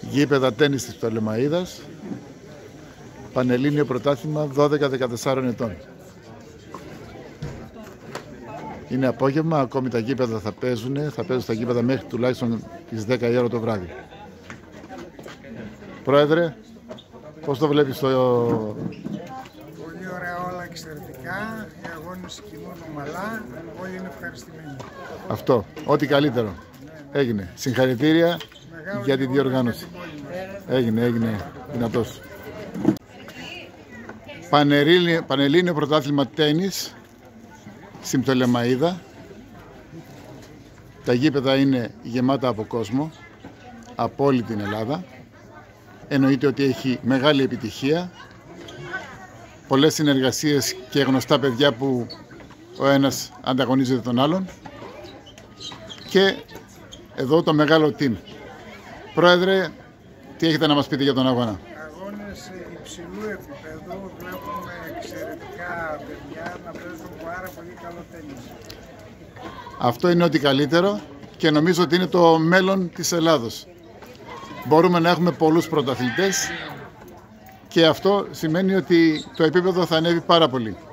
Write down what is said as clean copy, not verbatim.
Γήπεδα τένις της Πτολεμαΐδας, πανελλήνιο πρωτάθλημα 12-14 ετών. Είναι απόγευμα, ακόμη τα γήπεδα θα παίζουν τα γήπεδα μέχρι τουλάχιστον τις 10 η ώρα το βράδυ. Πρόεδρε, πώς το βλέπεις το... Πολύ ωραία, όλα εξαιρετικά, οι αγώνες κινούν ομαλά, όλοι είναι ευχαριστημένοι. Αυτό, ό,τι καλύτερο έγινε. Συγχαρητήρια για τη διοργάνωση. Έγινε δυνατός. Πανελλήνιο πρωτάθλημα τένις στην Πτολεμαΐδα. Τα γήπεδα είναι γεμάτα από κόσμο από όλη την Ελλάδα. Εννοείται ότι έχει μεγάλη επιτυχία, πολλές συνεργασίες και γνωστά παιδιά που ο ένας ανταγωνίζεται τον άλλον, και εδώ το μεγάλο team. Πρόεδρε, τι έχετε να μας πείτε για τον αγώνα? Αγώνες υψηλού επίπεδου, βλέπουμε εξαιρετικά παιδιά να παίζουν πάρα πολύ καλό τένις. Αυτό είναι ό,τι καλύτερο και νομίζω ότι είναι το μέλλον της Ελλάδος. Μπορούμε να έχουμε πολλούς πρωταθλητές και αυτό σημαίνει ότι το επίπεδο θα ανέβει πάρα πολύ.